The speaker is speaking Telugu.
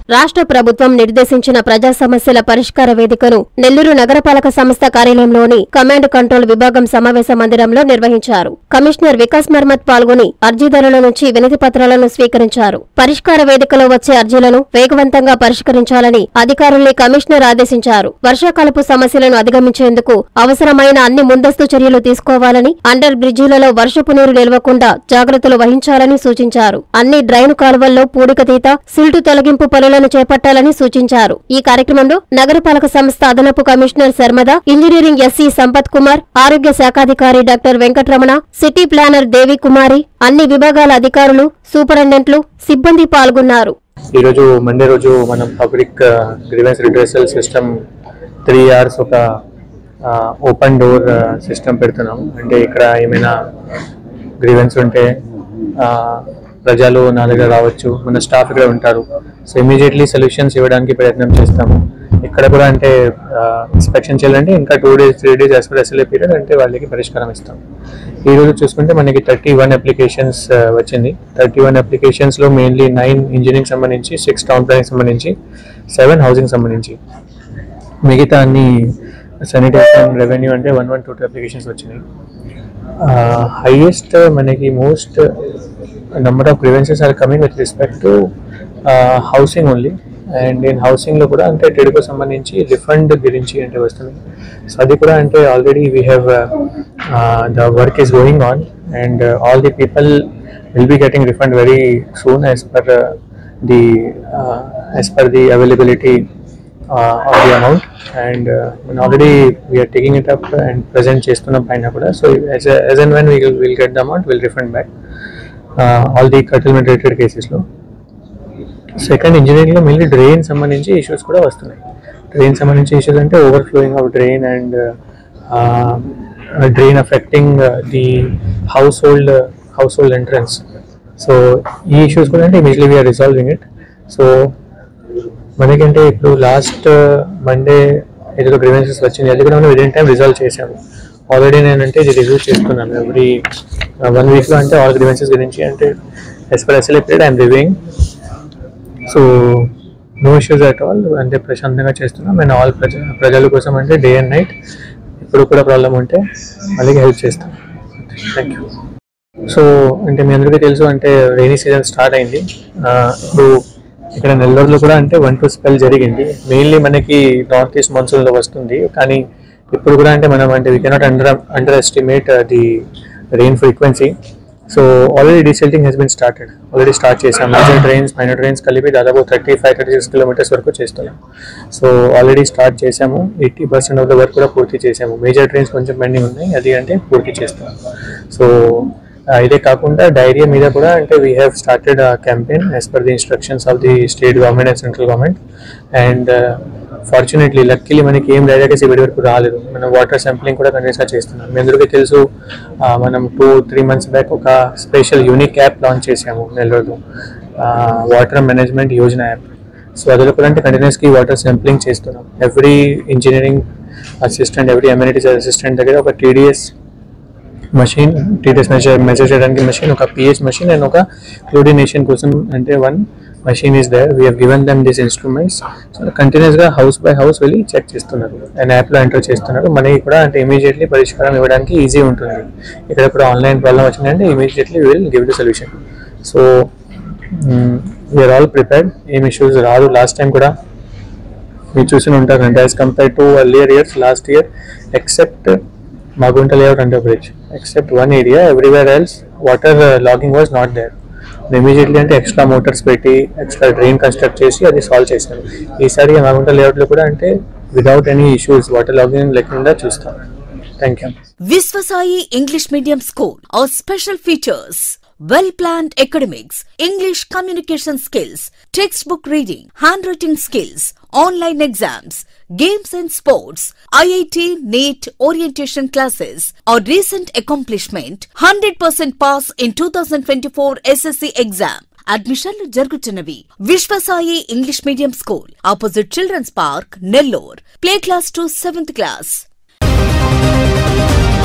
రాష్ట్ర ప్రభుత్వం నిర్దేశించిన ప్రజా సమస్యల పరిష్కార వేదికను నెల్లూరు నగరపాలక సంస్థ కార్యాలయంలోని కమాండ్ కంట్రోల్ విభాగం సమావేశ మందిరంలో నిర్వహించారు. కమిషనర్ వికాస్ మర్మత్ పాల్గొని అర్జీదారుల నుంచి వినతి పత్రాలను స్వీకరించారు. పరిష్కార వేదికలో వచ్చే అర్జీలను వేగవంతంగా పరిష్కరించాలని అధికారుల్ని కమిషనర్ ఆదేశించారు. వర్షాకాలపు సమస్యలను అధిగమించేందుకు అవసరమైన అన్ని ముందస్తు చర్యలు తీసుకోవాలని, అండర్ బ్రిడ్జిలలో వర్షపు నీరు నిలవకుండా జాగ్రత్తలు వహించాలని సూచించారు. అన్ని డ్రైన్ కాలువల్లో పూడికతీత, సిల్టు తొలగింపు పనులను చేపట్టాలని సూచించారు. ఈ కార్యక్రమంలో నగరపాలక సంస్థ అదనపు commissioner Sharmada, engineering SE Sampath Kumar, ఆరోగ్య శాఖాధికారి doctor Venkataramana, city planner Devi Kumari, అన్ని విభాగాల అధికారులు, సూపరింటెండెంట్లు, సిబ్బంది పాల్గొన్నారు. ఈ రోజు మండే రోజు మనం public grievance redressal system 3 hours ఒక ఓపెన్ డోర్ సిస్టమ్ పెడుతున్నాము. అంటే ఇక్కడ ఏమైనా గ్రీవెన్స్ ఉంటే ప్రజలు నా దగ్గర రావచ్చు, మన స్టాఫ్ ఇక్కడ ఉంటారు. సో ఇమీడియట్లీ సొల్యూషన్స్ ఇవ్వడానికి ప్రయత్నం చేస్తాము. ఇక్కడ కూడా అంటే ఇన్స్పెక్షన్ చేయాలంటే ఇంకా 2 days 3 days as per SLA period అంటే వాళ్ళకి పరిష్కారం ఇస్తాం. ఈ రోజు చూసుకుంటే మనకి 31 అప్లికేషన్స్ వచ్చింది. 31 అప్లికేషన్స్లో మెయిన్లీ 9 ఇంజనీరింగ్ సంబంధించి, 6 టౌన్ ప్లానింగ్ సంబంధించి, 7 హౌసింగ్ సంబంధించి, మిగతా అన్ని శానిటేషన్, రెవెన్యూ అంటే 112 అప్లికేషన్స్ వచ్చినాయి. హైయెస్ట్ మనకి most number of grievances are coming with respect to housing only, and in housing లో కూడా అంటే TEDCO సంబంధించి రిఫండ్ గురించి అంటే వస్తుంది. సో అది కూడా అంటే already we have the work is going on and all the people will be getting refund very soon as per the availability of the amount, and already we are taking it up and present చేస్తున్నాం పైన కూడా. So as and when we will get the amount, we'll refund back all the curtailment related cases లో. సెకండ్, ఇంజనీరింగ్ లో మెయిన్లీ డ్రైన్ సంబంధించి ఇష్యూస్ కూడా వస్తున్నాయి. డ్రైన్ సంబంధించి ఇష్యూస్ అంటే overflowing of drain and drain affecting the household entrance. So ఈ ఇష్యూస్ కూడా అంటే immediately we're resolving it. So మనకంటే ఇప్పుడు లాస్ట్ మండే ఏదో గ్రీవెన్సెస్ వచ్చింది, అది కూడా మనం విదిన్ టైం రిజాల్వ్ చేసాము. ఆల్రెడీ నేనంటే ఇది రివ్యూ చేస్తున్నాను ఎవ్రీ 1 weekలో. అంటే ఆల్ గ్రీవెన్సెస్ గురించి అంటే as per SLA period I'm reviewing. So no issues at all, అంటే ప్రశాంతంగా చేస్తున్నాం. అండ్ ఆల్ ప్రజల కోసం అంటే డే అండ్ నైట్ ఇప్పుడు కూడా ప్రాబ్లం ఉంటే వాళ్ళకి హెల్ప్ చేస్తాం. Thank you. సో అంటే మీ అందరికీ తెలుసు అంటే రైనీ సీజన్ స్టార్ట్ అయింది. ఇప్పుడు ఇక్కడ నెల్లూరులో కూడా అంటే 1-2 స్పెల్ జరిగింది. మెయిన్లీ మనకి నార్త్ ఈస్ట్ మాన్సూన్లో వస్తుంది, కానీ ఇప్పుడు కూడా అంటే మనం అంటే we cannot under estimate the rain frequency. So already desilting has been started. Already start చేసాం. మేజర్ ట్రైన్స్, మైనర్ ట్రైన్స్ కలిపి దాదాపు 35-36 kilometers వరకు చేస్తున్నాం. సో ఆల్రెడీ స్టార్ట్ చేసాము. 80% ఆఫ్ ద వర్క్ కూడా పూర్తి చేసాము. మేజర్ ట్రైన్స్ కొంచెం పెండింగ్ ఉన్నాయి, అది అంటే పూర్తి చేస్తాం. సో ఇదే కాకుండా డైరియా మీద కూడా అంటే we have started campaign as per the instructions of the state government and central government. And fortunately luckily మనకి ఏం డైరియా కేసు ఇప్పటి వరకు రాలేదు. మనం వాటర్ శాంప్లింగ్ కూడా కంటిన్యూస్గా చేస్తున్నాం. మీ అందరికీ తెలుసు మనం 2-3 months బ్యాక్ ఒక స్పెషల్ యూనిక్ యాప్ లాంచ్ చేసాము నెల్లూరులో, water management Yojana app. So అందులో కూడా అంటే కంటిన్యూస్గా వాటర్ శాంప్లింగ్ చేస్తున్నాం. Every engineering assistant, every amenities assistant దగ్గర ఒక TDS మషిన్, మెజర్ చేయడానికి మషిన్, ఒక pH మషిన్ అండ్ ఒక క్లోరినేషన్ కోసం అంటే 1 machine is there. We have given them these instruments. So కంటిన్యూస్గా హౌస్ బై హౌస్ వెళ్ళి చెక్ చేస్తున్నారు అండ్ యాప్లో ఎంటర్ చేస్తున్నారు. మనకి కూడా అంటే ఇమీడియట్లీ పరిష్కారం ఇవ్వడానికి ఈజీ ఉంటుంది. ఇక్కడ కూడా ఆన్లైన్ ప్రాబ్లం వచ్చిందంటే immediately will give the solution. So we are all prepared. ఏం ఇష్యూస్ రాదు. లాస్ట్ టైం కూడా మీరు చూసి ఉంటారు అంటే as compare to earlier years, last year except Magunta layout under bridge, except one area, everywhere else water logging was not there. Immediately అంటే ఎక్స్ట్రా మోటార్స్ పెట్టి ఎక్స్ట్రా డ్రైన్ కన్స్ట్రక్ట్ చేసి అది సాల్వ్ చేశాను. ఈసారి Magunta layout లో కూడా అంటే without any issues water logging లేకుండా చూస్తాం. Thank you. Viswasai English Medium School. Our special features: well-planned academics, English communication skills, textbook reading, handwriting skills, online exams, games and sports, IIT, NEET orientation classes. Our recent accomplishment: 100% pass in 2024 SSC exam. అడ్మిషన్లు జరుగుతున్నవి. Viswasai English Medium School, opposite Children's Park, Nellore. Play class to 7th class.